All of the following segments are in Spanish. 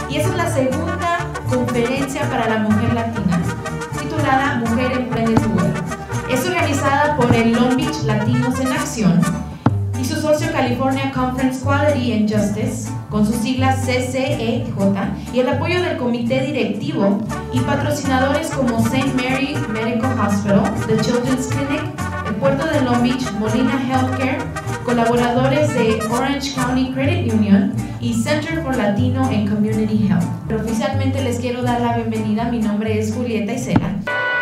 y esa es la segunda conferencia para la mujer latina, titulada Mujer Emprende tu Vuelo. Es organizada por el Long Beach Latinos en Acción y su socio California Conference Quality and Justice, con sus siglas CCEJ, y el apoyo del comité directivo y patrocinadores como St. Mary Medical Hospital, The Children's Clinic, el Puerto de Long Beach, Molina Healthcare, colaboradores de Orange County Credit Union y Center for Latino and Community Health. Pero oficialmente les quiero dar la bienvenida. Mi nombre es Julieta Isela.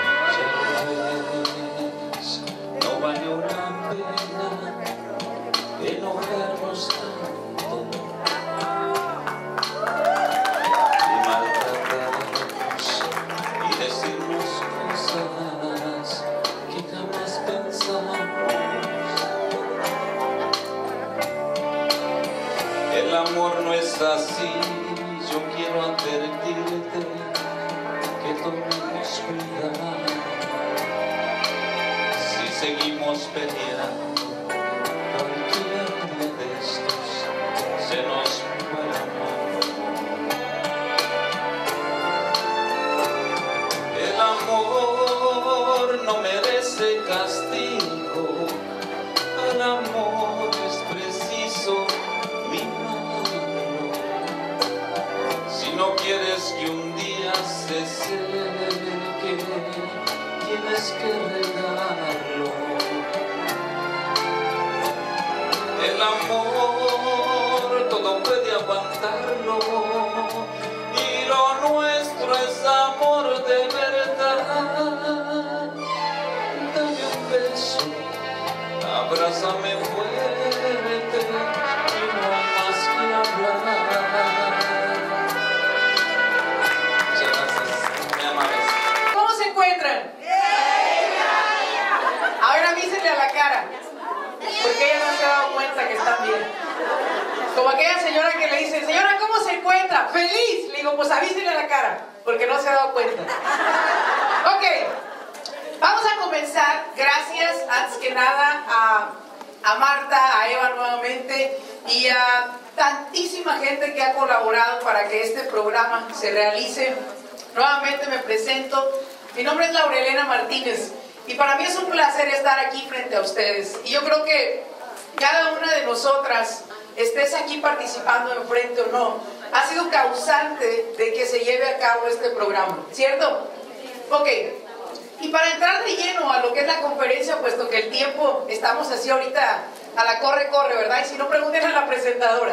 El amor no es así, yo quiero advertirte que tomemos cuidado. Si seguimos peleando, cualquier uno de estos se nos va el amor. El amor no merece castigo, al amor es preciso mimarlo. Si no quieres que un día se seque, tienes que regarlo. El amor todo puede aguantarlo, y lo nuestro es amor de verdad. Dame un beso, abrázame fuerte, y no hay más que hablar. Muchas gracias, mi amable. ¿Cómo se encuentran? Ahora avísenle a la cara, porque ella no se ha dado cuenta que están bien. Como aquella señora que le dice, señora, ¿cómo se encuentra? ¡Feliz! Le digo, pues avísenle a la cara, porque no se ha dado cuenta. Ok, vamos a comenzar. Gracias, antes que nada, a Marta, a Eva nuevamente, y a tantísima gente que ha colaborado para que este programa se realice. Nuevamente me presento. Mi nombre es Laurelena Martínez y para mí es un placer estar aquí frente a ustedes. Y yo creo que cada una de nosotras, estés aquí participando enfrente o no, ha sido causante de que se lleve a cabo este programa, ¿cierto? Ok, y para entrar de lleno a lo que es la conferencia, puesto que el tiempo, estamos así ahorita a la corre, ¿verdad? Y si no, pregunten a la presentadora,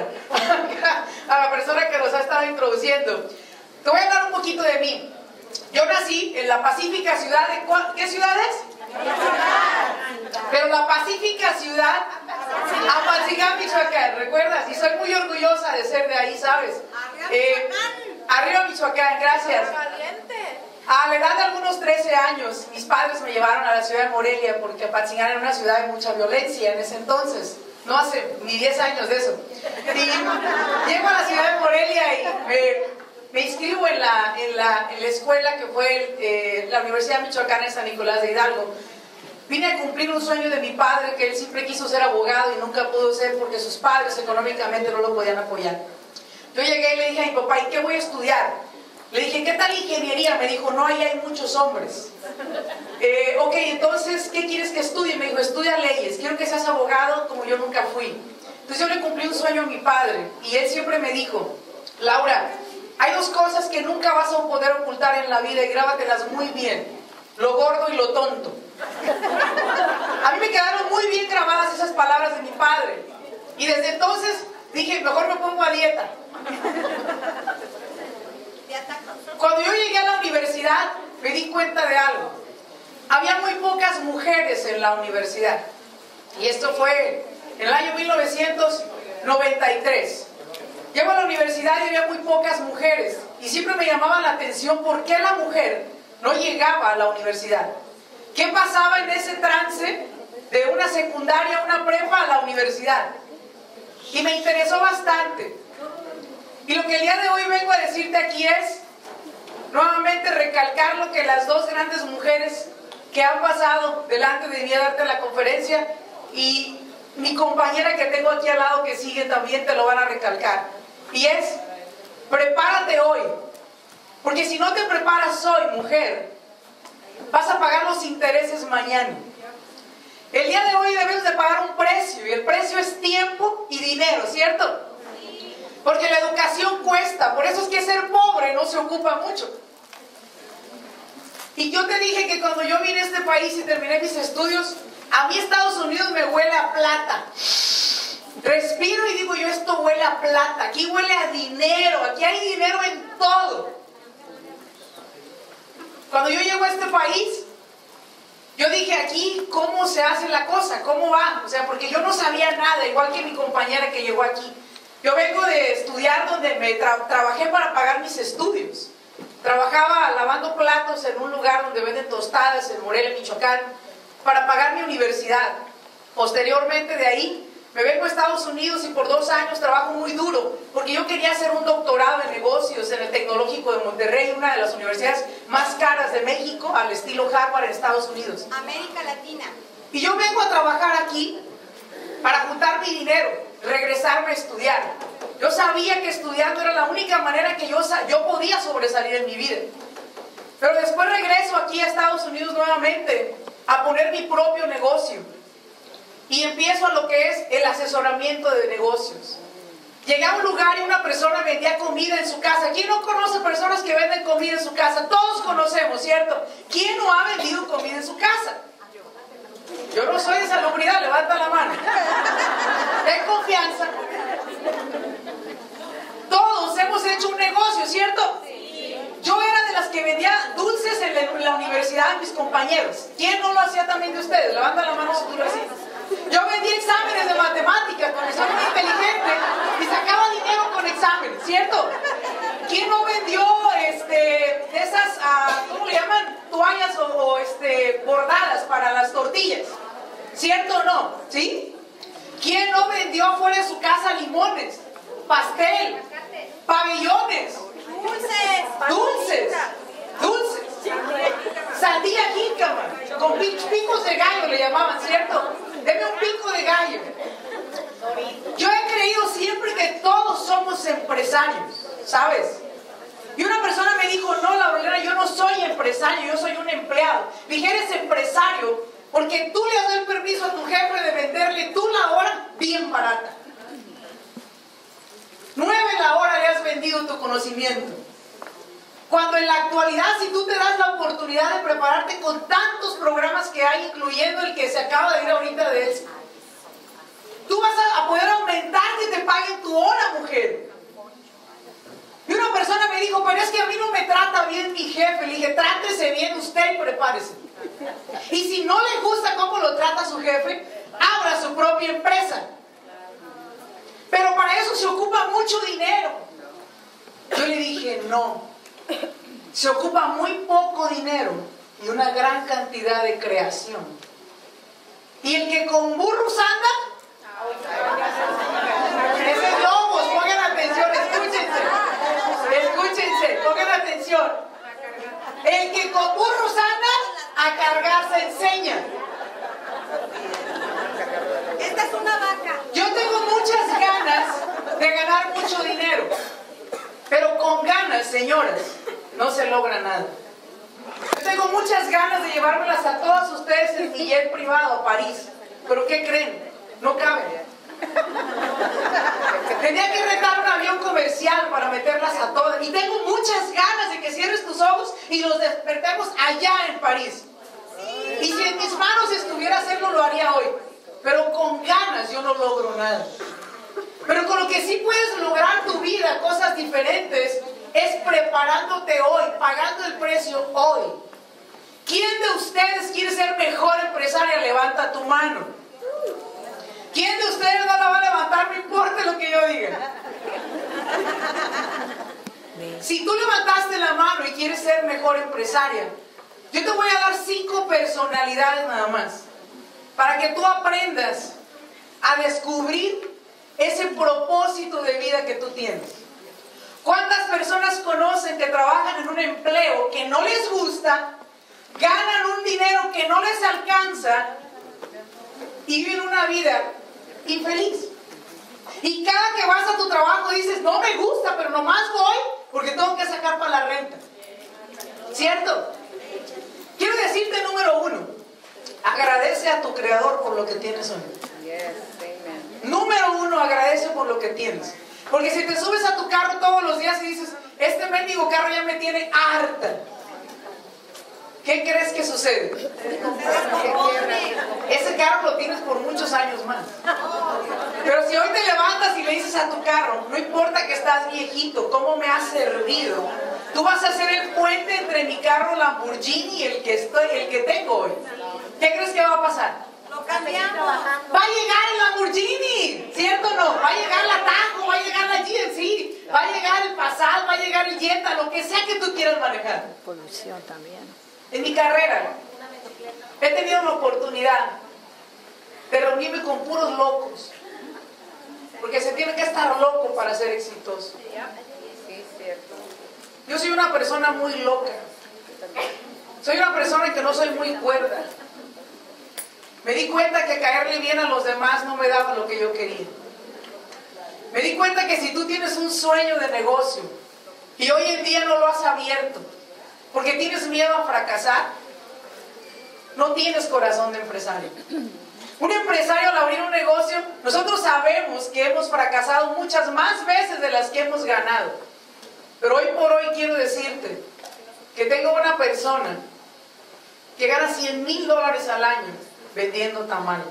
a la persona que nos ha estado introduciendo. Te voy a hablar un poquito de mí. Yo nací en la pacífica ciudad de... ¿Qué ciudad es? Pero la pacífica ciudad, Apatzingán, Michoacán, ¿recuerdas? Y soy muy orgullosa de ser de ahí, ¿sabes? Arriba Michoacán, gracias. A la edad de algunos 13 años, mis padres me llevaron a la ciudad de Morelia, porque Apatzingán era una ciudad de mucha violencia en ese entonces. No hace ni 10 años de eso. Y llego a la ciudad de Morelia y me inscribo en la escuela que fue la Universidad Michoacana de San Nicolás de Hidalgo. Vine a cumplir un sueño de mi padre, que él siempre quiso ser abogado y nunca pudo ser porque sus padres económicamente no lo podían apoyar. Yo llegué y le dije a mi papá, ¿y qué voy a estudiar? Le dije, ¿qué tal ingeniería? Me dijo, no, ahí hay muchos hombres. Ok, entonces, ¿qué quieres que estudie? Me dijo, estudia leyes, quiero que seas abogado como yo nunca fui. Entonces yo le cumplí un sueño a mi padre y él siempre me dijo, Laura, hay dos cosas que nunca vas a poder ocultar en la vida y grábatelas muy bien, lo gordo y lo tonto. A mí me quedaron muy bien grabadas esas palabras de mi padre y desde entonces dije, mejor me pongo a dieta. Cuando yo llegué a la universidad me di cuenta de algo. Había muy pocas mujeres en la universidad y esto fue en el año 1993. Llego a la universidad y había muy pocas mujeres y siempre me llamaba la atención por qué la mujer no llegaba a la universidad. ¿Qué pasaba en ese trance de una secundaria a una prepa a la universidad? Y me interesó bastante. Y lo que el día de hoy vengo a decirte aquí es nuevamente recalcar lo que las dos grandes mujeres que han pasado delante de mí a darte la conferencia y mi compañera que tengo aquí al lado que sigue también te lo van a recalcar. Y es, Prepárate hoy, porque si no te preparas hoy, mujer, vas a pagar los intereses mañana. El día de hoy debes de pagar un precio, y el precio es tiempo y dinero, ¿cierto? Porque la educación cuesta, por eso es que ser pobre no se ocupa mucho. Y yo te dije que cuando yo vine a este país y terminé mis estudios, a mí Estados Unidos me huele a plata. Respiro y digo yo, esto huele a plata, aquí huele a dinero, aquí hay dinero en todo. Cuando yo llego a este país, yo dije, aquí, ¿cómo se hace la cosa? ¿Cómo va? O sea, porque yo no sabía nada, igual que mi compañera que llegó aquí. Yo vengo de estudiar donde trabajé para pagar mis estudios. Trabajaba lavando platos en un lugar donde venden tostadas en Morelia, Michoacán, para pagar mi universidad. Posteriormente de ahí, me vengo a Estados Unidos y por 2 años trabajo muy duro, porque yo quería hacer un doctorado en negocios en el Tecnológico de Monterrey, una de las universidades más caras de México, al estilo Harvard en Estados Unidos. América Latina. Y yo vengo a trabajar aquí para juntar mi dinero, regresarme a estudiar. Yo sabía que estudiando era la única manera que yo podía sobresalir en mi vida. Pero después regreso aquí a Estados Unidos nuevamente a poner mi propio negocio. Y empiezo a lo que es el asesoramiento de negocios. Llegué a un lugar y una persona vendía comida en su casa. ¿Quién no conoce personas que venden comida en su casa? Todos conocemos, ¿cierto? ¿Quién no ha vendido comida en su casa? Yo no soy de salubridad, levanta la mano. Ten confianza. Todos hemos hecho un negocio, ¿cierto? Yo era de las que vendía dulces en la universidad a mis compañeros. ¿Quién no lo hacía también de ustedes? Levanta la mano si tú lo hacías. Yo vendía exámenes de matemáticas porque soy muy inteligente y sacaba dinero con exámenes, ¿cierto? ¿Quién no vendió esas, ¿cómo le llaman? Toallas o bordadas para las tortillas? ¿Cierto o no? ¿Sí? ¿Quién no vendió afuera de su casa limones, pastel, pabellones, dulces, sandía jícama, con picos de gallo le llamaban, ¿cierto? Deme un pico de gallo. Yo he creído siempre que todos somos empresarios, ¿sabes? Y una persona me dijo, no, Laurelena, yo no soy empresario, yo soy un empleado. Dije, eres empresario porque tú le has dado el permiso a tu jefe de venderle tú la hora bien barata. 9 la hora le has vendido tu conocimiento. Cuando en la actualidad, si tú te das la oportunidad de prepararte con tantos programas que hay, incluyendo el que se acaba de ir ahorita de él, tú vas a poder aumentar que te paguen tu hora, mujer. Y una persona me dijo, pero es que a mí no me trata bien mi jefe. Le dije, trátese bien usted y prepárese. Y si no le gusta cómo lo trata su jefe, abra su propia empresa. Pero para eso se ocupa mucho dinero. Yo le dije, no. Se ocupa muy poco dinero y una gran cantidad de creación. Y el que con burros anda, ese es lobos. Pongan atención, escúchense, pongan atención. El que con burros anda, a cargar se enseña. Esta es una vaca. Yo tengo muchas ganas de ganar mucho dinero, pero con ganas, señoras, no se logra nada. Yo tengo muchas ganas de llevármelas a todas ustedes en mi jet privado a París, pero ¿qué creen? No cabe. Tendría que rentar un avión comercial para meterlas a todas. Y tengo muchas ganas de que cierres tus ojos y los despertemos allá en París. Y si en mis manos estuviera hacerlo, lo haría hoy. Pero con ganas yo no logro nada. Pero con lo que sí puedes lograr tu vida, cosas diferentes, es preparándote hoy, pagando el precio hoy. ¿Quién de ustedes quiere ser mejor empresaria? Levanta tu mano. ¿Quién de ustedes no la va a levantar? No importa lo que yo diga. Si tú levantaste la mano y quieres ser mejor empresaria, yo te voy a dar 5 personalidades nada más, para que tú aprendas a descubrir ese propósito de vida que tú tienes. ¿Cuántas personas conocen que trabajan en un empleo que no les gusta, ganan un dinero que no les alcanza y viven una vida infeliz? Y cada que vas a tu trabajo dices, no me gusta, pero nomás voy porque tengo que sacar para la renta. ¿Cierto? Quiero decirte, número 1, agradece a tu Creador por lo que tienes hoy. Número 1, agradece por lo que tienes. Porque si te subes a tu carro todos los días y dices, este mendigo carro ya me tiene harta, ¿qué crees que sucede? Ese carro lo tienes por muchos años más. Pero si hoy te levantas y le dices a tu carro, no importa que estás viejito, ¿cómo me has servido? Tú vas a ser el puente entre mi carro Lamborghini y el que tengo hoy. ¿Qué crees que va a pasar? Lo cambiamos. Va a llegar el Lamborghini, ¿cierto o no? Va a llegar la Tajo, va a llegar la GMC, va a llegar el Passat, va a llegar el Jetta, lo que sea que tú quieras manejar. Polución también. En mi carrera he tenido la oportunidad de reunirme con puros locos, porque se tiene que estar loco para ser exitoso. Yo soy una persona muy loca, soy una persona que no soy muy cuerda. Me di cuenta que caerle bien a los demás no me daba lo que yo quería. Me di cuenta que si tú tienes un sueño de negocio y hoy en día no lo has abierto porque tienes miedo a fracasar, no tienes corazón de empresario. Un empresario al abrir un negocio, nosotros sabemos que hemos fracasado muchas más veces de las que hemos ganado. Pero hoy por hoy quiero decirte que tengo una persona que gana $100,000 al año vendiendo tamales.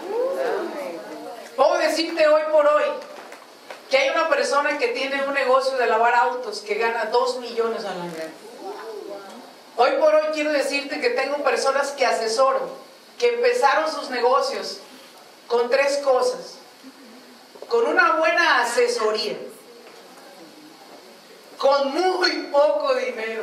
Puedo decirte hoy por hoy que hay una persona que tiene un negocio de lavar autos que gana 2 millones al año. Hoy por hoy quiero decirte que tengo personas que asesoro, que empezaron sus negocios con 3 cosas: con una buena asesoría, con muy poco dinero,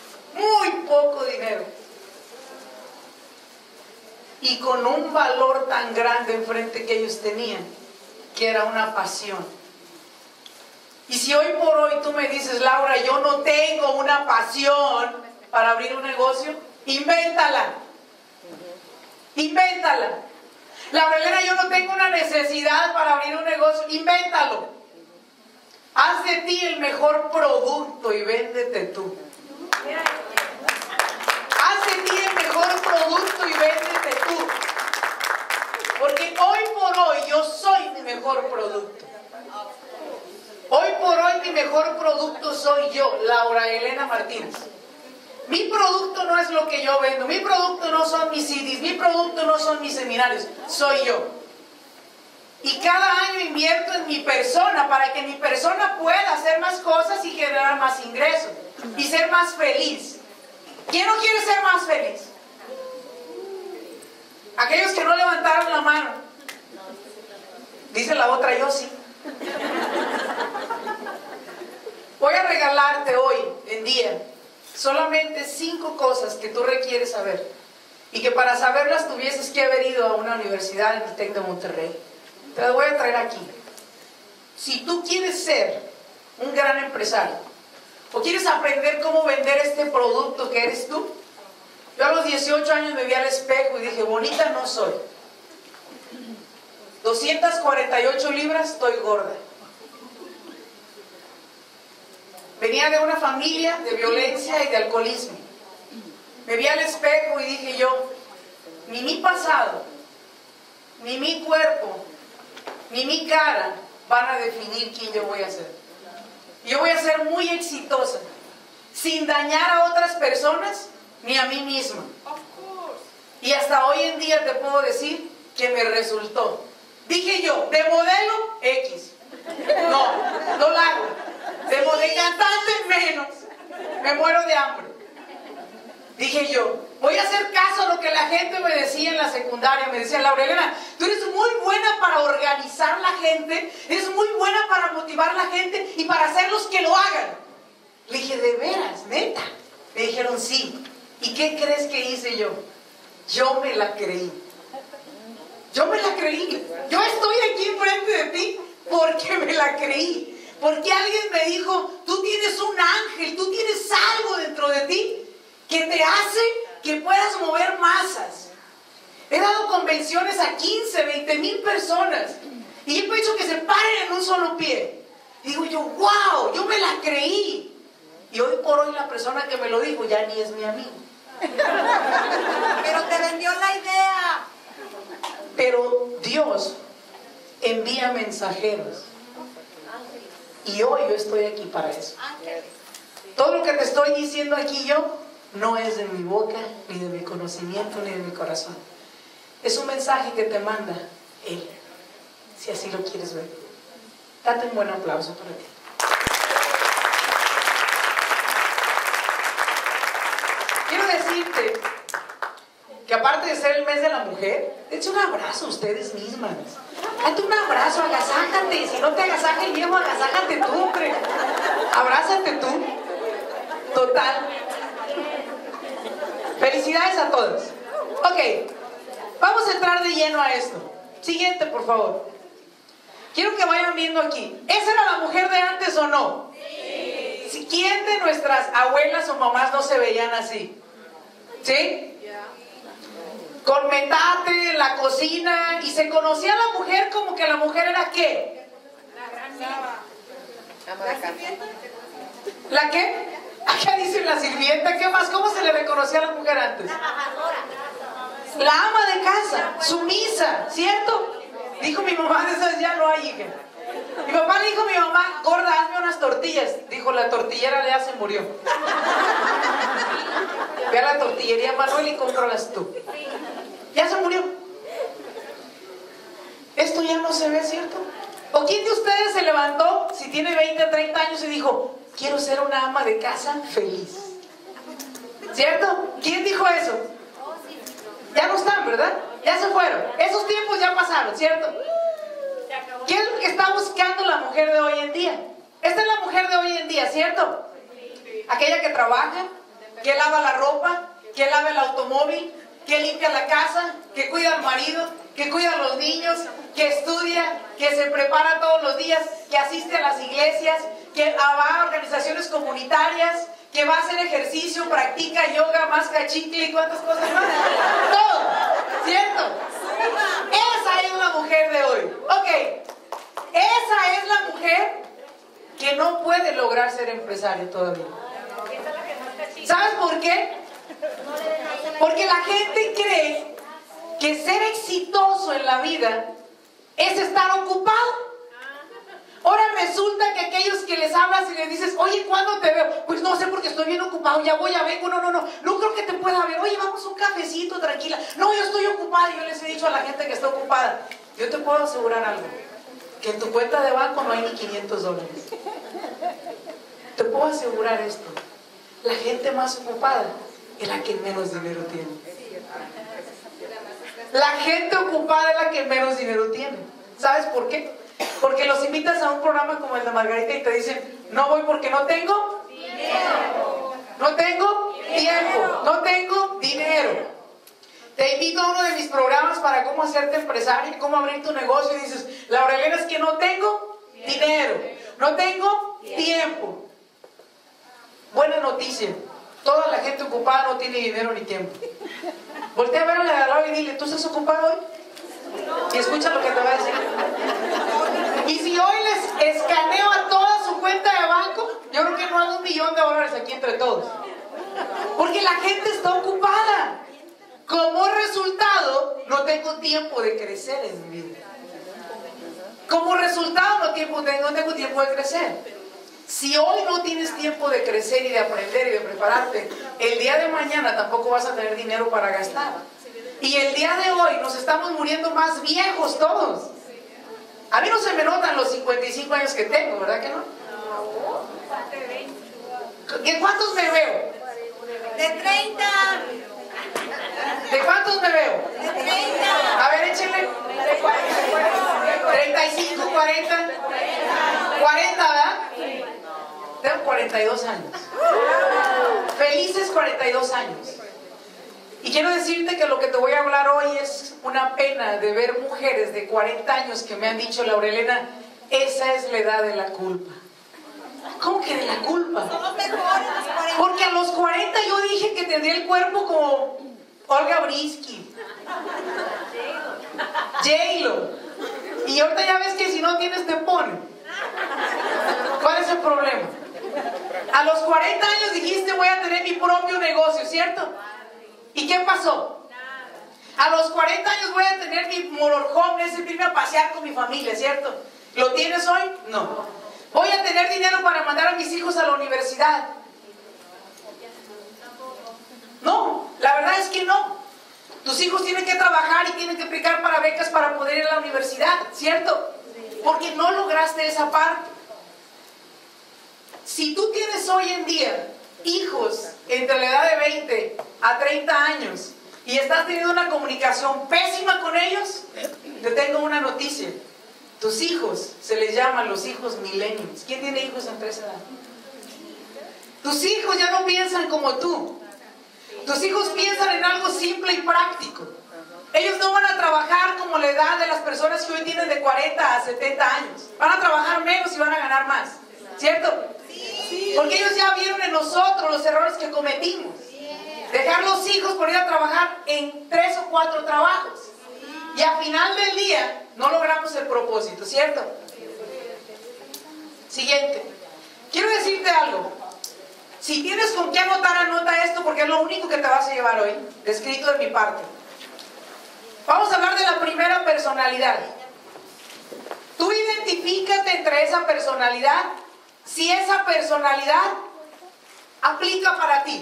y con un valor tan grande enfrente que ellos tenían, que era una pasión. Y si hoy por hoy tú me dices, Laura, yo no tengo una pasión para abrir un negocio, invéntala. Invéntala. Laura Elena, yo no tengo una necesidad para abrir un negocio, invéntalo. Haz de ti el mejor producto y véndete tú. Haz de ti el mejor producto y véndete tú. Porque hoy por hoy yo soy mi mejor producto. Hoy por hoy mi mejor producto soy yo, Laura Elena Martínez. Mi producto no es lo que yo vendo, mi producto no son mis CDs, mi producto no son mis seminarios, soy yo. Y cada año invierto en mi persona para que mi persona pueda hacer más cosas y generar más ingresos y ser más feliz. ¿Quién no quiere ser más feliz? Aquellos que no levantaron la mano. Dice la otra, yo sí. Voy a regalarte hoy en día solamente 5 cosas que tú requieres saber y que para saberlas tuvieses que haber ido a una universidad en el TEC de Monterrey. Te las voy a traer aquí. Si tú quieres ser un gran empresario o quieres aprender cómo vender este producto que eres tú, yo a los 18 años me vi al espejo y dije, bonita no soy. 248 libras, estoy gorda. Venía de una familia de violencia y de alcoholismo. Me vi al espejo y dije yo, ni mi pasado, ni mi cuerpo, ni mi cara van a definir quién yo voy a ser. Yo voy a ser muy exitosa, sin dañar a otras personas ni a mí misma. Y hasta hoy en día te puedo decir que me resultó. Dije yo, de modelo X. No la hago. De cantante menos. Me muero de hambre. Dije yo, voy a hacer caso a lo que la gente me decía en la secundaria. Me decía, Laura Elena, tú eres muy buena para organizar la gente, eres muy buena para motivar a la gente y para hacerlos que lo hagan. Le dije, ¿de veras? ¿Neta? Me dijeron, sí. ¿Y qué crees que hice yo? Yo me la creí. Yo me la creí. Yo estoy aquí enfrente de ti porque me la creí. Porque alguien me dijo, tú tienes un ángel, tú tienes algo dentro de ti que te hace que puedas mover masas. He dado convenciones a 15, 20 mil personas Y yo pienso que se paren en un solo pie. Y digo yo, wow, yo me la creí. Y hoy por hoy la persona que me lo dijo ya ni es mi amigo. Pero te vendió la idea. Pero Dios envía mensajeros. Y hoy yo estoy aquí para eso. Todo lo que te estoy diciendo aquí yo no es de mi boca, ni de mi conocimiento, ni de mi corazón. Es un mensaje que te manda Él, si así lo quieres ver. Date un buen aplauso para ti. Quiero decirte que aparte de ser el mes de la mujer, dense un abrazo a ustedes mismas. Date un abrazo, agasájate. Si no te agasaja el viejo, agasájate tú, hombre. Abrázate tú. Total. Felicidades a todos. Ok, vamos a entrar de lleno a esto. Siguiente, por favor. Quiero que vayan viendo aquí. ¿Esa era la mujer de antes o no? Sí. ¿Quién de nuestras abuelas o mamás no se veían así? ¿Sí? Con metate en la cocina, y se conocía a la mujer como que la mujer era ¿qué? ¿La qué? Acá dice la sirvienta. ¿Qué más? ¿Cómo se le reconocía a la mujer antes? La ama de casa, sumisa, ¿cierto? Dijo mi mamá, de esas ya no hay, hija. Mi papá le dijo a mi mamá, gorda, hazme unas tortillas. Dijo, la tortillera ya se murió. Ve a la tortillería Manuel y cómpralas tú. Ya se murió. Esto ya no se ve, ¿cierto? ¿O quién de ustedes se levantó, si tiene 20 o 30 años, y dijo, quiero ser una ama de casa feliz? ¿Cierto? ¿Quién dijo eso? Ya no están, ¿verdad? Ya se fueron. Esos tiempos ya pasaron, ¿cierto? ¿Qué es lo que está buscando la mujer de hoy en día? Esta es la mujer de hoy en día, ¿cierto? Aquella que trabaja, que lava la ropa, que lava el automóvil, que limpia la casa, que cuida al marido, que cuida a los niños, que estudia, que se prepara todos los días, que asiste a las iglesias, que va a organizaciones comunitarias, que va a hacer ejercicio, practica yoga, masca chicle y cuántas cosas más. Todo, ¿cierto? Esa es la mujer de hoy. Ok, esa es la mujer que no puede lograr ser empresaria todavía. ¿Sabes por qué? Porque la gente cree que ser exitoso en la vida es estar ocupado. Ahora resulta que aquellos que les hablas y les dices, oye, ¿cuándo te veo? Pues no sé, porque estoy bien ocupado, ya voy, ya vengo, no creo que te pueda ver. Oye, vamos a un cafecito, tranquila. No, yo estoy ocupada. Yo les he dicho a la gente que está ocupada, yo te puedo asegurar algo, que en tu cuenta de banco no hay ni $500. Te puedo asegurar esto, la gente más ocupada es la que menos dinero tiene. La gente ocupada es la que menos dinero tiene. ¿Sabes por qué? Porque los invitas a un programa como el de Margarita y te dicen, no voy porque no tengo dinero. No tengo tiempo. No tengo dinero. Te invito a uno de mis programas para cómo hacerte empresario, cómo abrir tu negocio, y dices, Laurelena, es que no tengo dinero, no tengo tiempo. Buena noticia, toda la gente ocupada no tiene dinero ni tiempo. Voltea a ver a la de al lado y dile, ¿tú estás ocupado hoy? Y escucha lo que te va a decir. Y si hoy les escaneo a toda su cuenta de banco, yo creo que no hago $1.000.000 aquí entre todos. Porque la gente está ocupada. Como resultado, no tengo tiempo de crecer en mi vida. Como resultado, no tengo tiempo de crecer. Si hoy no tienes tiempo de crecer y de aprender y de prepararte, el día de mañana tampoco vas a tener dinero para gastar. Y el día de hoy nos estamos muriendo más viejos todos. A mí no se me notan los 55 años que tengo, ¿verdad que no? ¿De cuántos me veo? De 30. ¿De cuántos me veo? De 30. A ver, échenle. 35, 40. 40, ¿verdad? Tengo 42 años. Felices 42 años. Y quiero decirte que lo que te voy a hablar hoy es una pena de ver mujeres de 40 años que me han dicho, Laurelena, esa es la edad de la culpa. ¿Cómo que de la culpa? Somos mejores los 40. Porque a los 40 yo dije que tendría el cuerpo como Olga Brinsky, J-Lo. Y ahorita ya ves que si no tienes te ponen. ¿Cuál es el problema? A los 40 años dijiste voy a tener mi propio negocio, ¿cierto? ¿Y qué pasó? A los 40 años voy a tener mi motorhome, ese irme a pasear con mi familia, ¿cierto? ¿Lo tienes hoy? No. Voy a tener dinero para mandar a mis hijos a la universidad. No, la verdad es que no. Tus hijos tienen que trabajar y tienen que aplicar para becas para poder ir a la universidad, ¿cierto? Porque no lograste esa parte. Si tú tienes hoy en día hijos entre la edad de 20 a 30 años y estás teniendo una comunicación pésima con ellos, te tengo una noticia. Tus hijos se les llaman los hijos millennials. ¿Quién tiene hijos entre esa edad? Tus hijos ya no piensan como tú. Tus hijos piensan en algo simple y práctico. Ellos no van a trabajar como la edad de las personas que hoy tienen de 40 a 70 años. Van a trabajar menos y van a ganar más. ¿Cierto? Sí. Porque ellos ya vieron en nosotros los errores que cometimos. Dejar los hijos por ir a trabajar en 3 o 4 trabajos. Y al final del día no logramos el propósito, ¿cierto? Siguiente. Quiero decirte algo. Si tienes con qué anotar, anota esto porque es lo único que te vas a llevar hoy, escrito de mi parte. Vamos a hablar de la primera personalidad. Tú identifícate entre esa personalidad, si esa personalidad aplica para ti.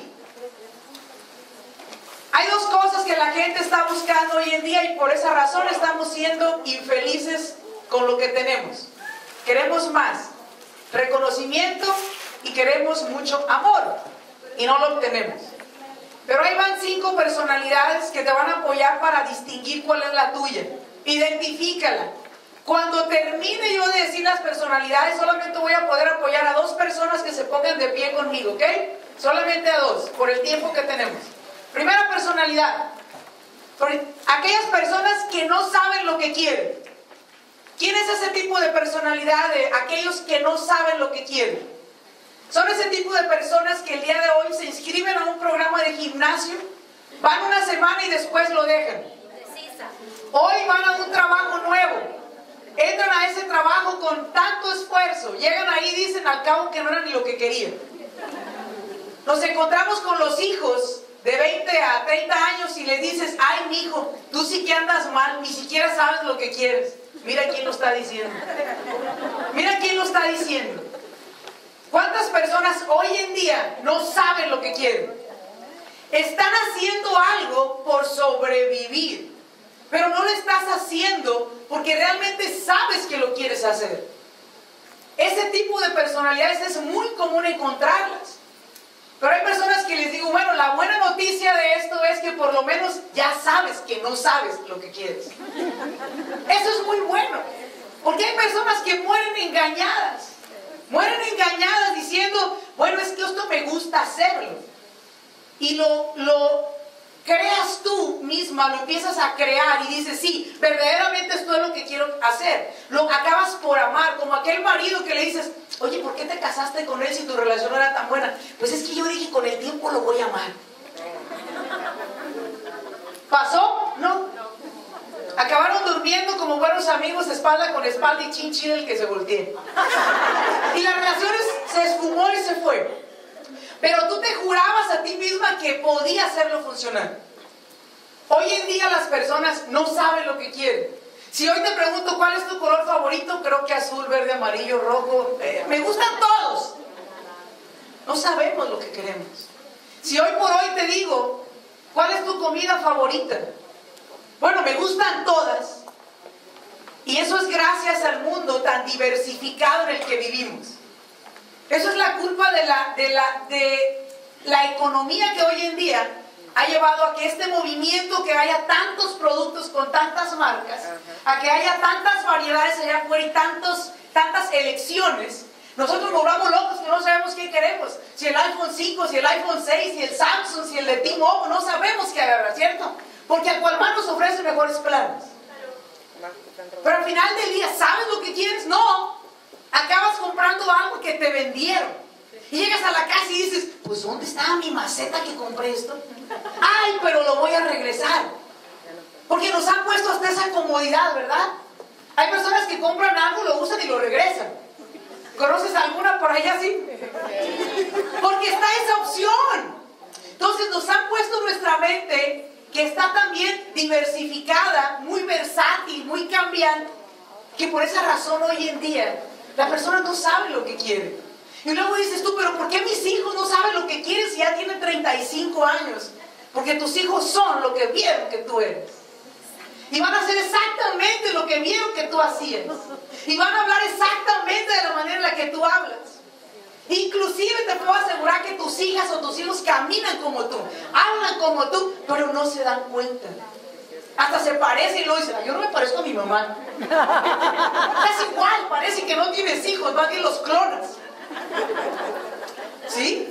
Hay dos cosas que la gente está buscando hoy en día y por esa razón estamos siendo infelices con lo que tenemos. Queremos más reconocimiento y queremos mucho amor y no lo obtenemos. Pero ahí van 5 personalidades que te van a apoyar para distinguir cuál es la tuya. Identifícala. Cuando termine yo de decir las personalidades, solamente voy a poder apoyar a 2 personas que se pongan de pie conmigo, ¿ok? Solamente a 2, por el tiempo que tenemos. Primera personalidad. Aquellas personas que no saben lo que quieren. ¿Quién es ese tipo de personalidad de aquellos que no saben lo que quieren? Son ese tipo de personas que el día de hoy se inscriben a un programa de gimnasio, van una semana y después lo dejan. Hoy van a un trabajo nuevo, entran a ese trabajo con tanto esfuerzo, llegan ahí y dicen al cabo que no era ni lo que querían. Nos encontramos con los hijos de 20 a 30 años y les dices, ay mijo, tú sí que andas mal, ni siquiera sabes lo que quieres. Mira quién lo está diciendo. Mira quién lo está diciendo. ¿Cuántas personas hoy en día no saben lo que quieren? Están haciendo algo por sobrevivir, pero no lo estás haciendo porque realmente sabes que lo quieres hacer. Ese tipo de personalidades es muy común encontrarlas. Pero hay personas que les digo, bueno, la buena noticia de esto es que por lo menos ya sabes que no sabes lo que quieres. Eso es muy bueno, porque hay personas que mueren engañadas. Mueren engañadas diciendo, bueno, es que esto me gusta hacerlo. Y lo creas tú misma, lo empiezas a crear y dices, sí, verdaderamente esto es lo que quiero hacer. Lo acabas por amar, como aquel marido que le dices, oye, ¿por qué te casaste con él si tu relación no era tan buena? Pues es que yo dije, con el tiempo lo voy a amar. ¿Pasó? No. Acabaron durmiendo como buenos amigos, espalda con espalda y chin chin el que se voltee. Y la relación se esfumó y se fue. Pero tú te jurabas a ti misma que podía hacerlo funcionar. Hoy en día las personas no saben lo que quieren. Si hoy te pregunto cuál es tu color favorito, creo que azul, verde, amarillo, rojo, me gustan todos. No sabemos lo que queremos. Si hoy por hoy te digo, ¿cuál es tu comida favorita? Bueno, me gustan todas. Y eso es gracias al mundo tan diversificado en el que vivimos. Eso es la culpa de la economía que hoy en día ha llevado a que este movimiento, que haya tantos productos con tantas marcas, a que haya tantas variedades allá afuera y tantas elecciones, nosotros nos volvamos locos que no sabemos qué queremos. Si el iPhone 5, si el iPhone 6, si el Samsung, si el de T-Mobile, no sabemos qué agarrar, ¿cierto? Porque a cual más nos ofrece mejores planes. Pero al final del día, ¿sabes lo que quieres? No. Acabas comprando algo que te vendieron. Y llegas a la casa y dices, pues ¿dónde estaba mi maceta que compré esto? Ay, pero lo voy a regresar. Porque nos han puesto hasta esa comodidad, ¿verdad? Hay personas que compran algo, lo usan y lo regresan. ¿Conoces alguna por ahí así? Porque está esa opción. Entonces nos han puesto en nuestra mente que está también diversificada, muy versátil, muy cambiante, que por esa razón hoy en día la persona no sabe lo que quiere. Y luego dices tú, pero ¿por qué mis hijos no saben lo que quieren si ya tienen 35 años? Porque tus hijos son lo que vieron que tú eres. Y van a hacer exactamente lo que vieron que tú hacías. Y van a hablar exactamente de la manera en la que tú hablas. Inclusive te puedo asegurar que tus hijas o tus hijos caminan como tú, hablan como tú, pero no se dan cuenta. Hasta se parecen y lo dicen, yo no me parezco a mi mamá. Es igual, parece que no tienes hijos, más bien los clonas. ¿Sí?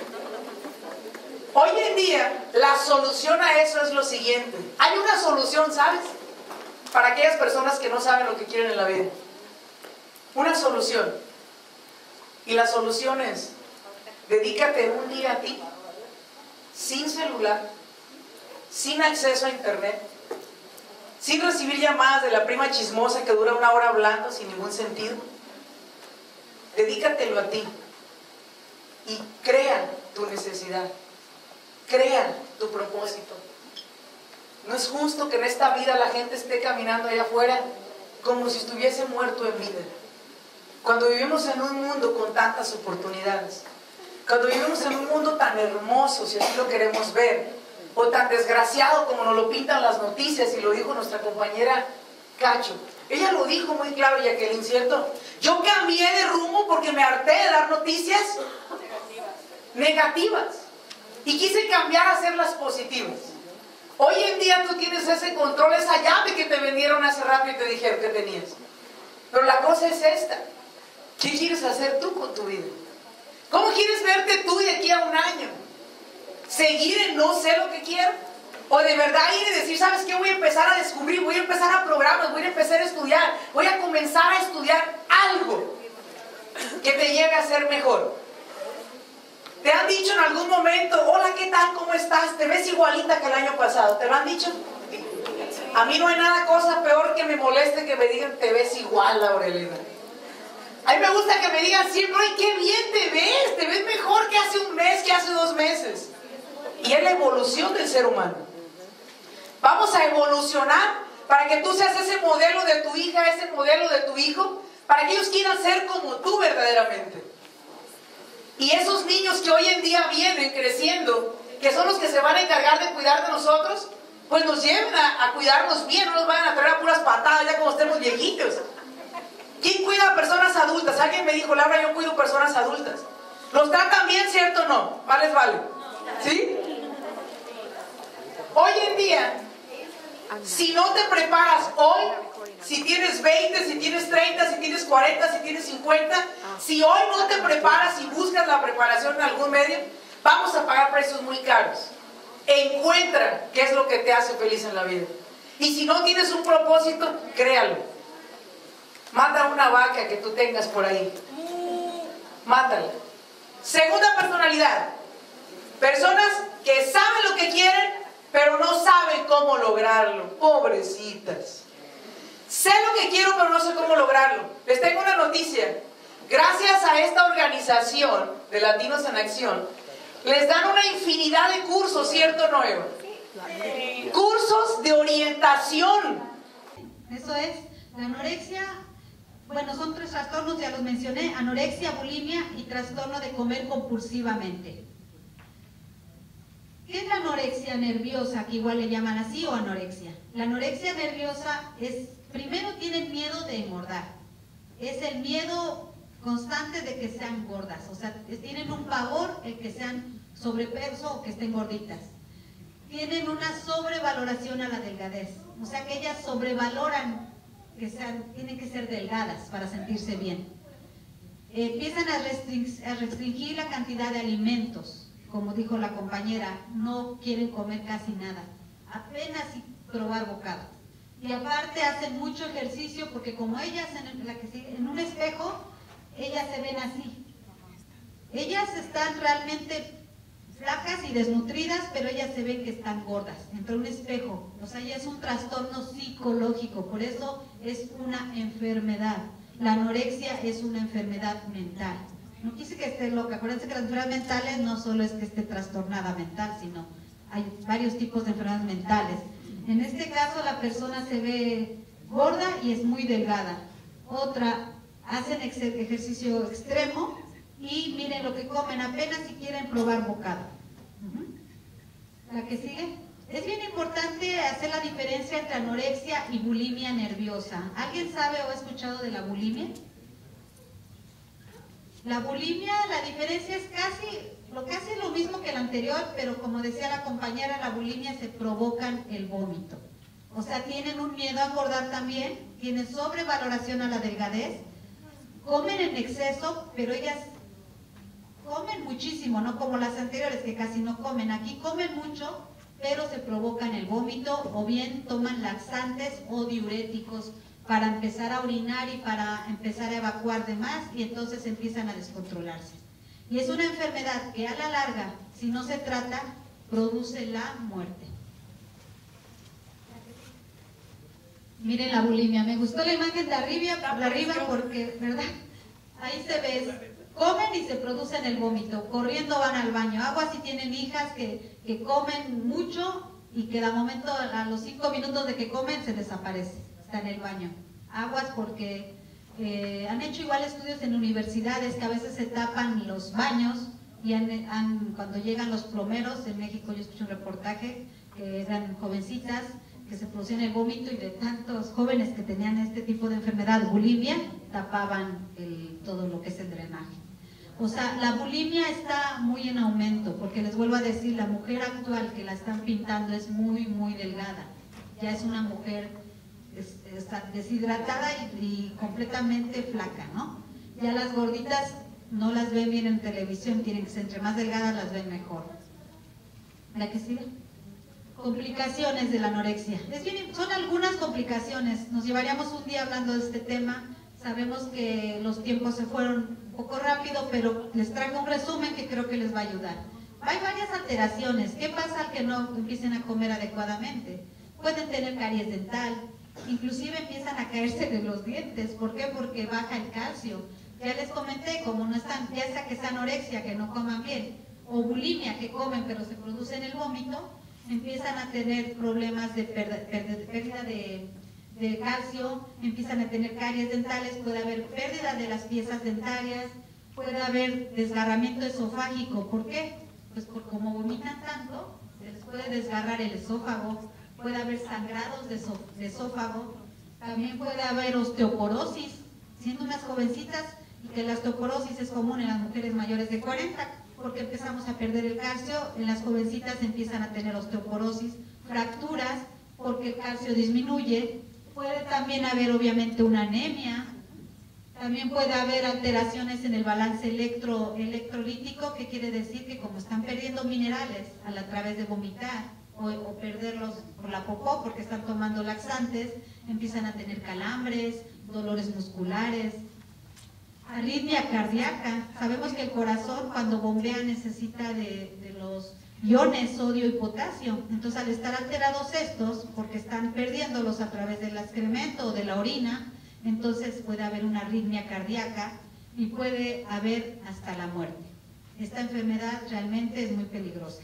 Hoy en día, la solución a eso es lo siguiente. Hay una solución, ¿sabes? Para aquellas personas que no saben lo que quieren en la vida. Una solución. Y la solución es, dedícate un día a ti, sin celular, sin acceso a internet, sin recibir llamadas de la prima chismosa que dura 1 hora hablando sin ningún sentido. Dedícatelo a ti y crea tu necesidad, crea tu propósito. No es justo que en esta vida la gente esté caminando allá afuera como si estuviese muerto en vida. Cuando vivimos en un mundo con tantas oportunidades, cuando vivimos en un mundo tan hermoso, si así lo queremos ver, o tan desgraciado como nos lo pintan las noticias, y lo dijo nuestra compañera Cacho. Ella lo dijo muy claro, Jacqueline, ¿cierto? Yo cambié de rumbo porque me harté de dar noticias negativas y quise cambiar a hacerlas positivas. Hoy en día tú tienes ese control, esa llave que te vendieron hace rato y te dijeron que tenías. Pero la cosa es esta. ¿Qué quieres hacer tú con tu vida? ¿Cómo quieres verte tú de aquí a 1 año? ¿Seguir en no sé lo que quiero? ¿O de verdad ir y decir, ¿sabes qué? Voy a empezar a descubrir, voy a empezar a programas, voy a empezar a estudiar, voy a comenzar a estudiar algo que te lleve a ser mejor? ¿Te han dicho en algún momento, hola, ¿qué tal? ¿Cómo estás? ¿Te ves igualita que el año pasado? ¿Te lo han dicho? A mí no hay nada cosa peor que me moleste que me digan, te ves igual, Laurelena. A mí me gusta que me digan siempre, ¡ay, qué bien te ves mejor que hace 1 mes, que hace 2 meses! Y es la evolución del ser humano. Vamos a evolucionar para que tú seas ese modelo de tu hija, ese modelo de tu hijo, para que ellos quieran ser como tú verdaderamente. Y esos niños que hoy en día vienen creciendo, que son los que se van a encargar de cuidar de nosotros, pues nos lleven a cuidarnos bien, no nos vayan a traer a puras patadas ya como estemos viejitos. ¿Quién cuida a personas adultas? Alguien me dijo, Laura, yo cuido personas adultas. ¿Los tratan bien, cierto o no? ¿Vale? ¿Sí? Hoy en día, si no te preparas hoy, si tienes 20, si tienes 30, si tienes 40, si tienes 50, si hoy no te preparas y buscas la preparación en algún medio, vamos a pagar precios muy caros. Encuentra qué es lo que te hace feliz en la vida. Y si no tienes un propósito, créalo. Mata una vaca que tú tengas por ahí. Mátala. Segunda personalidad. Personas que saben lo que quieren, pero no saben cómo lograrlo. Pobrecitas. Sé lo que quiero, pero no sé cómo lograrlo. Les tengo una noticia. Gracias a esta organización de Latinos en Acción, les dan una infinidad de cursos, ¿cierto, Noeva? Cursos de orientación. Eso es, la anorexia, bueno, son 3 trastornos, ya los mencioné: anorexia, bulimia y trastorno de comer compulsivamente. ¿Qué es la anorexia nerviosa, que igual le llaman así, o anorexia? La anorexia nerviosa es, primero tienen miedo de engordar, es el miedo constante de que sean gordas, o sea, tienen un pavor el que sean sobrepeso o que estén gorditas. Tienen una sobrevaloración a la delgadez, o sea que ellas sobrevaloran que tienen que ser delgadas para sentirse bien. Empiezan a restringir la cantidad de alimentos, como dijo la compañera, no quieren comer casi nada, apenas probar bocado. Y aparte hacen mucho ejercicio porque como ellas en un espejo, ellas se ven así. Ellas están realmente flacas flacas y desnutridas, pero ellas se ven que están gordas, entre un espejo. O sea, ya es un trastorno psicológico, por eso es una enfermedad. La anorexia es una enfermedad mental. No quise que esté loca, acuérdense que las enfermedades mentales no solo es que esté trastornada mental, sino hay varios tipos de enfermedades mentales. En este caso la persona se ve gorda y es muy delgada. Otra, hacen ejercicio extremo y miren lo que comen, apenas si quieren probar bocado. La que sigue. Es bien importante hacer la diferencia entre anorexia y bulimia nerviosa. ¿Alguien sabe o ha escuchado de la bulimia? La bulimia, la diferencia es casi lo mismo que la anterior, pero como decía la compañera, la bulimia se provocan el vómito. O sea, tienen un miedo a engordar también, tienen sobrevaloración a la delgadez, comen en exceso, pero ellas comen muchísimo, no como las anteriores que casi no comen. Aquí comen mucho, pero se provocan el vómito o bien toman laxantes o diuréticos para empezar a orinar y para empezar a evacuar de más y entonces empiezan a descontrolarse. Y es una enfermedad que a la larga, si no se trata, produce la muerte. Miren la bulimia, me gustó la imagen de arriba porque, ¿verdad? Ahí se ve, comen y se producen el vómito, corriendo van al baño. Aguas si tienen hijas que comen mucho y que de momento a los 5 minutos de que comen se desaparece, está en el baño. Aguas porque han hecho igual estudios en universidades que a veces se tapan los baños y cuando llegan los plomeros, en México yo escuché un reportaje que eran jovencitas que se producían el vómito y de tantos jóvenes que tenían este tipo de enfermedad, bulimia, tapaban todo lo que es el drenaje. O sea, la bulimia está muy en aumento, porque les vuelvo a decir, la mujer actual que la están pintando es muy, muy delgada. Ya es una mujer está deshidratada y completamente flaca, ¿no? Ya las gorditas no las ven bien en televisión, tienen que ser entre más delgadas las ven mejor. ¿La que sigue? Complicaciones de la anorexia. Son algunas complicaciones, nos llevaríamos un día hablando de este tema. Sabemos que los tiempos se fueron un poco rápido, pero les traigo un resumen que creo que les va a ayudar. Hay varias alteraciones. ¿Qué pasa al que no empiecen a comer adecuadamente? Pueden tener caries dental, inclusive empiezan a caerse de los dientes. ¿Por qué? Porque baja el calcio. Ya les comenté, como no están, ya sea que es anorexia, que no coman bien, o bulimia, que comen pero se producen el vómito, empiezan a tener problemas de pérdida de calcio, empiezan a tener caries dentales, puede haber pérdida de las piezas dentarias, puede haber desgarramiento esofágico. ¿Por qué? Pues como vomitan tanto, se les puede desgarrar el esófago, puede haber sangrados de esófago, también puede haber osteoporosis, siendo unas jovencitas, y que la osteoporosis es común en las mujeres mayores de 40, porque empezamos a perder el calcio, en las jovencitas empiezan a tener osteoporosis, fracturas, porque el calcio disminuye. Puede también haber obviamente una anemia, también puede haber alteraciones en el balance electrolítico, que quiere decir que como están perdiendo minerales a través de vomitar o perderlos por la popó porque están tomando laxantes, empiezan a tener calambres, dolores musculares, arritmia cardíaca. Sabemos que el corazón cuando bombea necesita de los iones sodio y potasio, entonces al estar alterados estos, porque están perdiéndolos a través del excremento o de la orina, entonces puede haber una arritmia cardíaca y puede haber hasta la muerte. Esta enfermedad realmente es muy peligrosa.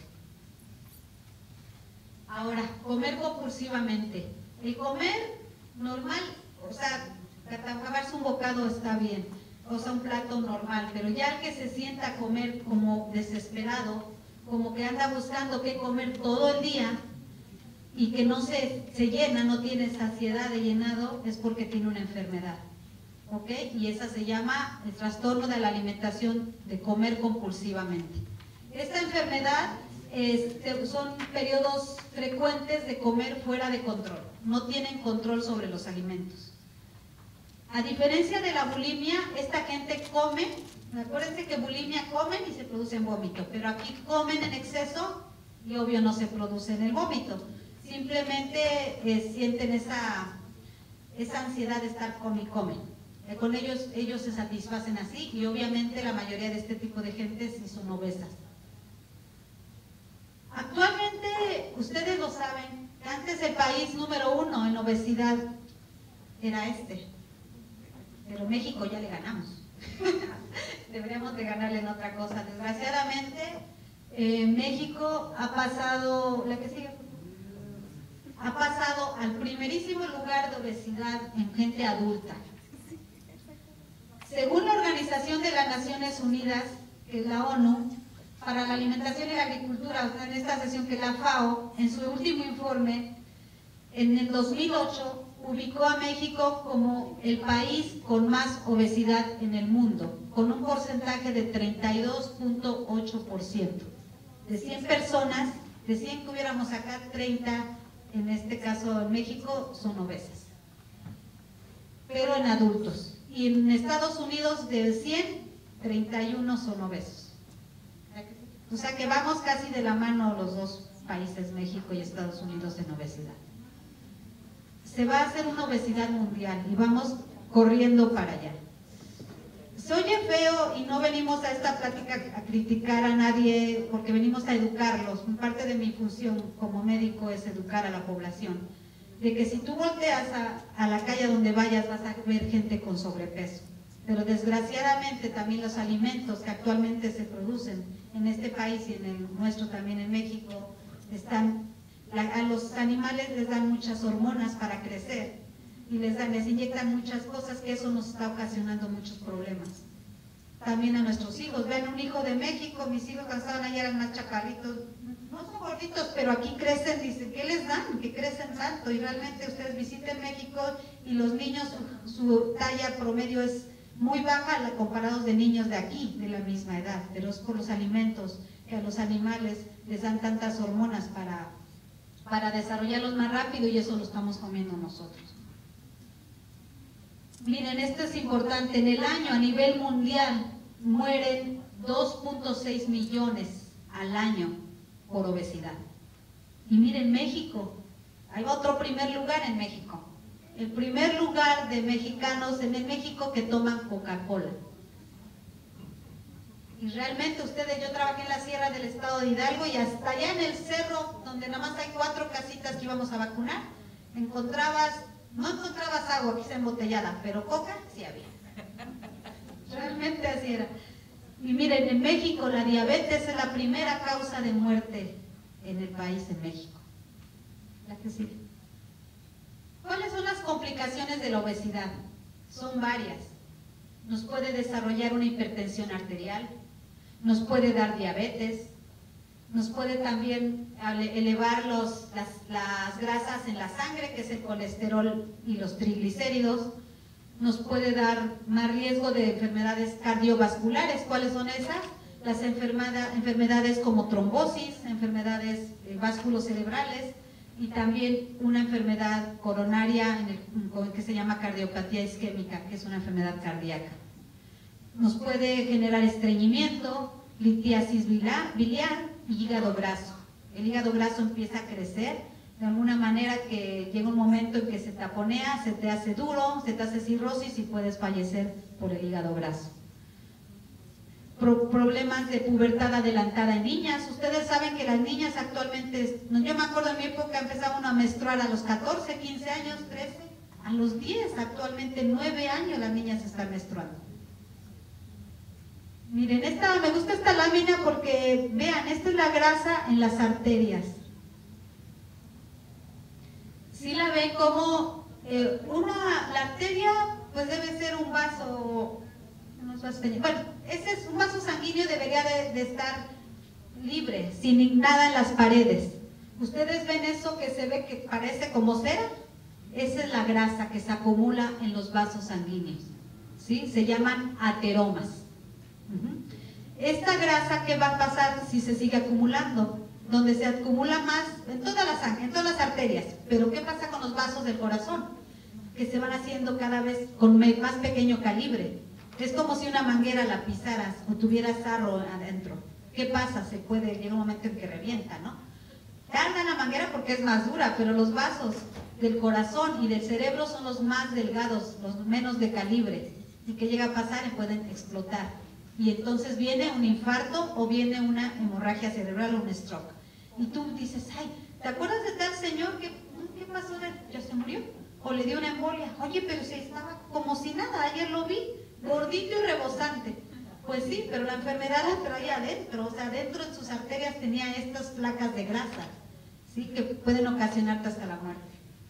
Ahora, comer compulsivamente. El comer normal, o sea, acabarse un bocado está bien, o sea, un plato normal, pero ya el que se sienta a comer como desesperado, como que anda buscando qué comer todo el día y que no se llena, no tiene saciedad de llenado, es porque tiene una enfermedad, ¿ok? Y esa se llama el trastorno de la alimentación, de comer compulsivamente. Esta enfermedad son periodos frecuentes de comer fuera de control, no tienen control sobre los alimentos. A diferencia de la bulimia, esta gente come. Acuérdense que bulimia comen y se producen vómito, pero aquí comen en exceso y obvio no se producen el vómito. Simplemente sienten esa ansiedad de estar come y comen. Con ellos se satisfacen así y obviamente la mayoría de este tipo de gente sí son obesas. ustedes lo saben, antes el país número 1 en obesidad era pero México ya le ganamos. Deberíamos de ganarle en otra cosa. Desgraciadamente, México ha pasado, la que sigue, ha pasado al primerísimo lugar de obesidad en gente adulta. Según la Organización de las Naciones Unidas, que es la ONU, para la alimentación y la agricultura, en esta sesión que es la FAO, en su último informe, en el 2008, ubicó a México como el país con más obesidad en el mundo, con un porcentaje de 32.8%. De 100 personas, de 100 que hubiéramos acá, 30, en este caso en México, son obesas. Pero en adultos. Y en Estados Unidos, de 100, 31 son obesos. O sea que vamos casi de la mano los dos países, México y Estados Unidos, en obesidad. Se va a hacer una obesidad mundial y vamos corriendo para allá. Se oye feo y no venimos a esta plática a criticar a nadie porque venimos a educarlos. Parte de mi función como médico es educar a la población. De que si tú volteas a la calle donde vayas vas a ver gente con sobrepeso. Pero desgraciadamente también los alimentos que actualmente se producen en este país y en el nuestro también en México a los animales les dan muchas hormonas para crecer y les inyectan muchas cosas que eso nos está ocasionando muchos problemas. También a nuestros hijos, ven un hijo de México, mis hijos cuando estaban allá eran más chaparritos, no son gorditos, pero aquí crecen, dicen, ¿qué les dan? Que crecen tanto y realmente ustedes visiten México y los niños, su talla promedio es muy baja comparados de niños de aquí, de la misma edad, pero es por los alimentos que a los animales les dan tantas hormonas para desarrollarlos más rápido y eso lo estamos comiendo nosotros. Miren, esto es importante, en el año a nivel mundial mueren 2.6 millones al año por obesidad. Y miren, México, hay otro primer lugar en México. El primer lugar de mexicanos en el México que toman Coca-Cola. Y realmente yo trabajé en la sierra del estado de Hidalgo y hasta allá en el cerro, donde nada más hay 4 casitas que íbamos a vacunar, no encontrabas agua quizá embotellada, pero coca sí había. Realmente así era. Y miren, en México la diabetes es la primera causa de muerte en el país, en México. La que sigue. ¿Cuáles son las complicaciones de la obesidad? Son varias. Nos puede desarrollar una hipertensión arterial, nos puede dar diabetes, nos puede también elevar las grasas en la sangre, que es el colesterol y los triglicéridos, nos puede dar más riesgo de enfermedades cardiovasculares. ¿Cuáles son esas? Las enfermedades como trombosis, enfermedades vasculocerebrales y también una enfermedad coronaria que se llama cardiopatía isquémica, que es una enfermedad cardíaca. Nos puede generar estreñimiento, litiasis biliar y hígado graso. El hígado graso empieza a crecer de alguna manera que llega un momento en que se taponea, se te hace duro, se te hace cirrosis y puedes fallecer por el hígado graso. Problemas de pubertad adelantada en niñas. Ustedes saben que las niñas actualmente, yo me acuerdo en mi época empezaban a menstruar a los 14, 15 años, 13, a los 10, actualmente 9 años las niñas están menstruando. Miren, me gusta esta lámina porque, vean, esta es la grasa en las arterias. ¿Sí la ven como la arteria pues debe ser un vaso, bueno, ese es un vaso sanguíneo, debería de estar libre, sin nada en las paredes. ¿Ustedes ven eso que se ve que parece como cera? Esa es la grasa que se acumula en los vasos sanguíneos, ¿sí? Se llaman ateromas. Esta grasa, ¿qué va a pasar si se sigue acumulando? Donde se acumula más en toda la sangre, en todas las arterias. Pero ¿qué pasa con los vasos del corazón? Que se van haciendo cada vez con más pequeño calibre. Es como si una manguera la pisaras o tuvieras sarro adentro. ¿Qué pasa? Llega un momento en que revienta, ¿no? Tarda la manguera porque es más dura, pero los vasos del corazón y del cerebro son los más delgados, los menos de calibre. Y que llega a pasar y pueden explotar. Y entonces viene un infarto o viene una hemorragia cerebral o un stroke. Y tú dices, ay, ¿te acuerdas de tal señor que, qué pasó? ¿Ya se murió? O le dio una embolia. Oye, pero si estaba como si nada, ayer lo vi, gordito y rebosante. Pues sí, pero la enfermedad la traía adentro, o sea, dentro de sus arterias tenía estas placas de grasa, ¿sí? Que pueden ocasionarte hasta la muerte.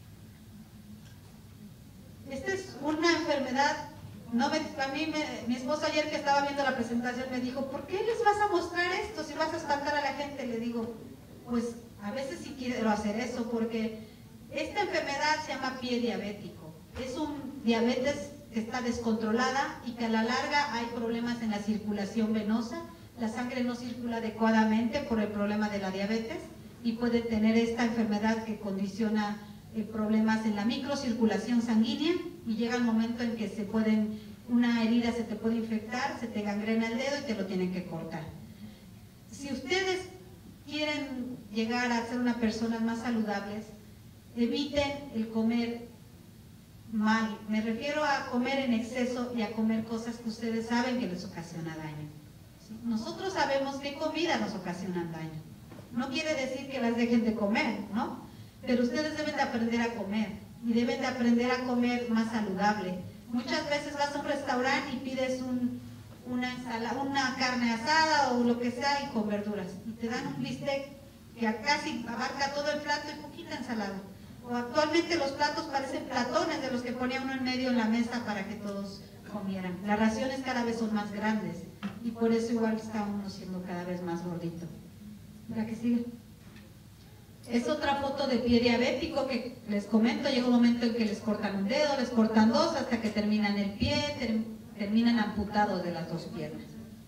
Esta es una enfermedad, mi esposo ayer que estaba viendo la presentación me dijo, ¿por qué les vas a mostrar esto si vas a espantar a la gente? Le digo, pues a veces sí quiero hacer eso, porque esta enfermedad se llama pie diabético. Es un diabetes que está descontrolada y que a la larga hay problemas en la circulación venosa, la sangre no circula adecuadamente por el problema de la diabetes y puede tener esta enfermedad que condiciona problemas en la microcirculación sanguínea y llega el momento en que una herida se te puede infectar, se te gangrena el dedo y te lo tienen que cortar. Si ustedes quieren llegar a ser una persona más saludables, eviten el comer mal. Me refiero a comer en exceso y a comer cosas que ustedes saben que les ocasiona daño. ¿Sí? Nosotros sabemos qué comida nos ocasionan daño. No quiere decir que las dejen de comer, ¿no? Pero ustedes deben de aprender a comer y deben de aprender a comer más saludable. Muchas veces vas a un restaurante y pides una ensalada, una carne asada o lo que sea y con verduras. Y te dan un bistec que casi abarca todo el plato y poquita ensalada. O actualmente los platos parecen platones de los que ponía uno en medio en la mesa para que todos comieran. Las raciones cada vez son más grandes y por eso igual está uno siendo cada vez más gordito. ¿La que sigue? Es otra foto de pie diabético que les comento, llega un momento en que les cortan un dedo, les cortan dos hasta que terminan el pie, terminan amputados de las dos piernas.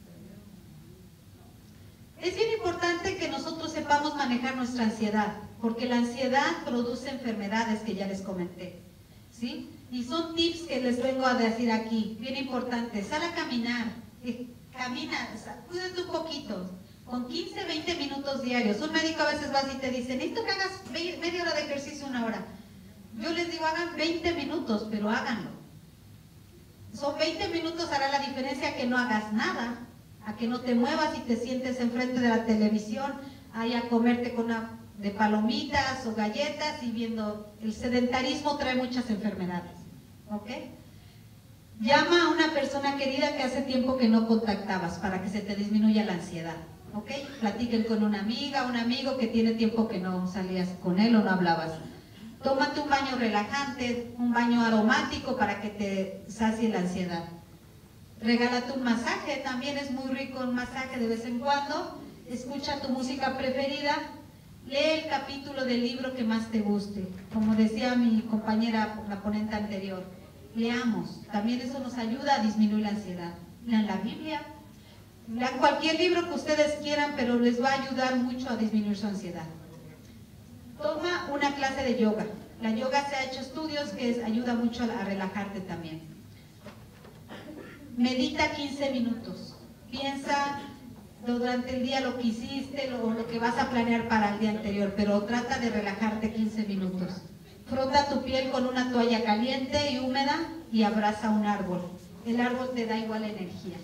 Es bien importante que nosotros sepamos manejar nuestra ansiedad, porque la ansiedad produce enfermedades que ya les comenté, ¿sí? Y son tips que les vengo a decir aquí, bien importantes. Sal a caminar, camina, cuídate un poquito, con 15, 20 minutos diarios. Un médico a veces va y te dice, necesito que hagas media hora de ejercicio, 1 hora. Yo les digo, hagan 20 minutos, pero háganlo. Son 20 minutos, hará la diferencia que no hagas nada, a que no te muevas y te sientes enfrente de la televisión, ahí a comerte con de palomitas o galletas y viendo. El sedentarismo trae muchas enfermedades, ¿ok? Llama a una persona querida que hace tiempo que no contactabas para que se te disminuya la ansiedad, ¿ok? Platiquen con una amiga, un amigo que tiene tiempo que no salías con él o no hablabas. Tómate un baño relajante, un baño aromático para que te sacie la ansiedad. Regálate un masaje, también es muy rico un masaje de vez en cuando. Escucha tu música preferida. Lee el capítulo del libro que más te guste. Como decía mi compañera, la ponente anterior, leamos. También eso nos ayuda a disminuir la ansiedad. Lean la Biblia, lean cualquier libro que ustedes quieran, pero les va a ayudar mucho a disminuir su ansiedad. Toma una clase de yoga. La yoga se ha hecho estudios que ayuda mucho a relajarte también. Medita 15 minutos. Piensa durante el día lo que hiciste, lo que vas a planear para el día anterior, pero trata de relajarte 15 minutos. Frota tu piel con una toalla caliente y húmeda y abraza un árbol. El árbol te da igual energía.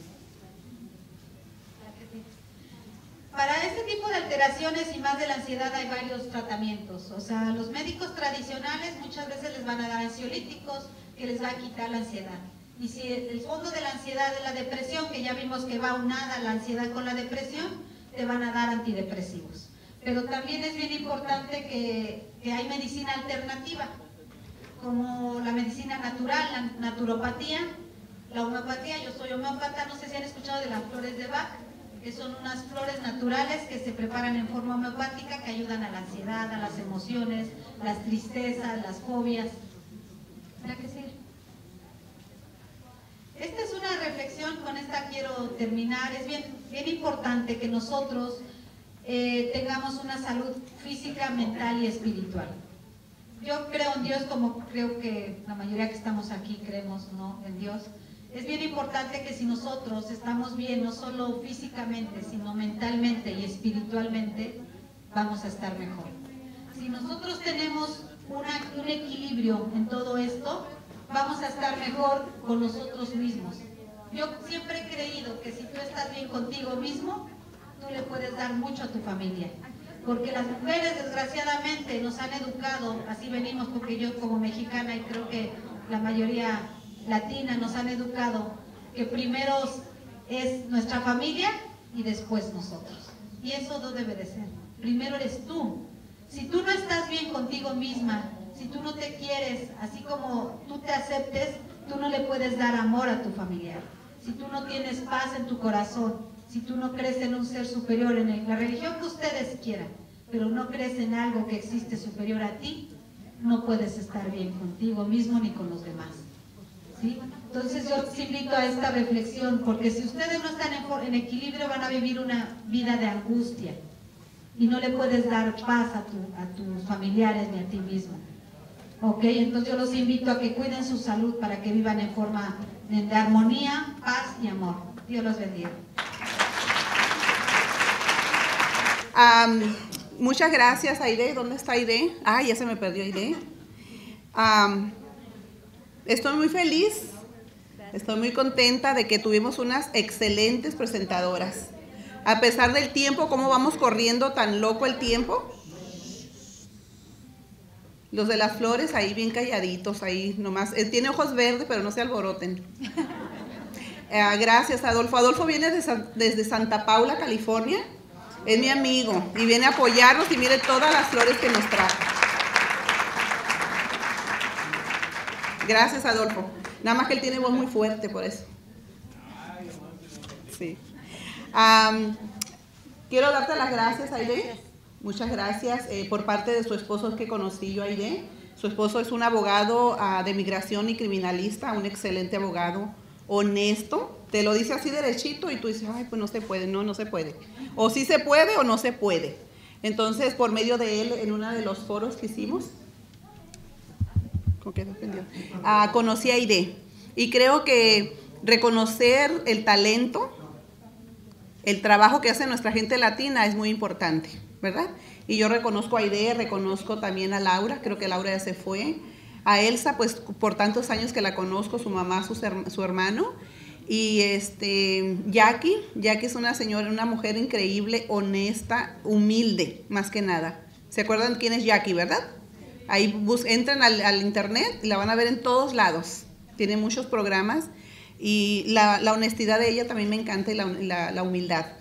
Para este tipo de alteraciones y más de la ansiedad hay varios tratamientos. O sea, los médicos tradicionales muchas veces les van a dar ansiolíticos que les va a quitar la ansiedad. Y si el fondo de la ansiedad es la depresión, que ya vimos que va unada la ansiedad con la depresión, te van a dar antidepresivos. Pero también es bien importante que hay medicina alternativa, como la medicina natural, la naturopatía, la homeopatía. Yo soy homeópata, no sé si han escuchado de las flores de Bach, que son unas flores naturales que se preparan en forma homeopática que ayudan a la ansiedad, a las emociones, las tristezas, las fobias. ¿Verdad que sí? Esta es una reflexión, con esta quiero terminar. Es bien importante que nosotros tengamos una salud física, mental y espiritual. Yo creo en Dios, como creo que la mayoría que estamos aquí creemos, ¿no?, en Dios. Es bien importante que si nosotros estamos bien, no solo físicamente, sino mentalmente y espiritualmente, vamos a estar mejor. Si nosotros tenemos un equilibrio en todo esto, vamos a estar mejor con nosotros mismos. Yo siempre he creído que si tú estás bien contigo mismo, tú le puedes dar mucho a tu familia. porque las mujeres desgraciadamente nos han educado, así venimos, porque yo como mexicana y creo que la mayoría latina nos han educado, que primero es nuestra familia y después nosotros. Y eso no debe de ser. Primero eres tú. Si tú no estás bien contigo misma, si tú no te quieres, así como tú te aceptes, tú no le puedes dar amor a tu familiar. Si tú no tienes paz en tu corazón, si tú no crees en un ser superior, en la religión que ustedes quieran, pero no crees en algo que existe superior a ti, no puedes estar bien contigo mismo ni con los demás. ¿Sí? Entonces yo os invito a esta reflexión, porque si ustedes no están en equilibrio van a vivir una vida de angustia y no le puedes dar paz a tus familiares ni a ti mismo. ¿Ok? Entonces yo los invito a que cuiden su salud para que vivan en forma de armonía, paz y amor. Dios los bendiga. Muchas gracias, Aide. ¿Dónde está Aide? Ah, ya se me perdió Aide. Estoy muy feliz, estoy muy contenta de que tuvimos unas excelentes presentadoras. A pesar del tiempo, cómo vamos corriendo tan loco el tiempo. Los de las flores ahí bien calladitos, ahí nomás. Tiene ojos verdes, pero no se alboroten. Gracias, Adolfo. Adolfo viene desde Santa Paula, California. Es mi amigo y viene a apoyarnos y mire todas las flores que nos trajo. Gracias, Adolfo. Nada más que él tiene voz muy fuerte, por eso. Sí. Quiero darte las gracias, Aide. Muchas gracias por parte de su esposo que conocí yo, Aide. Su esposo es un abogado de migración y criminalista, un excelente abogado, honesto. Te lo dice así derechito y tú dices, ay, pues no se puede, no se puede. O sí se puede o no se puede. Entonces, por medio de él, en uno de los foros que hicimos, conocí a Aide. Y creo que reconocer el talento, el trabajo que hace nuestra gente latina es muy importante, ¿verdad? Y yo reconozco a Aide, reconozco también a Laura, creo que Laura ya se fue. A Elsa, pues por tantos años que la conozco, su mamá, su hermano. Y Jackie es una señora, una mujer increíble, honesta, humilde, más que nada. ¿Se acuerdan quién es Jackie, verdad? Ahí entran al internet y la van a ver en todos lados. Tiene muchos programas y la honestidad de ella también me encanta y la humildad.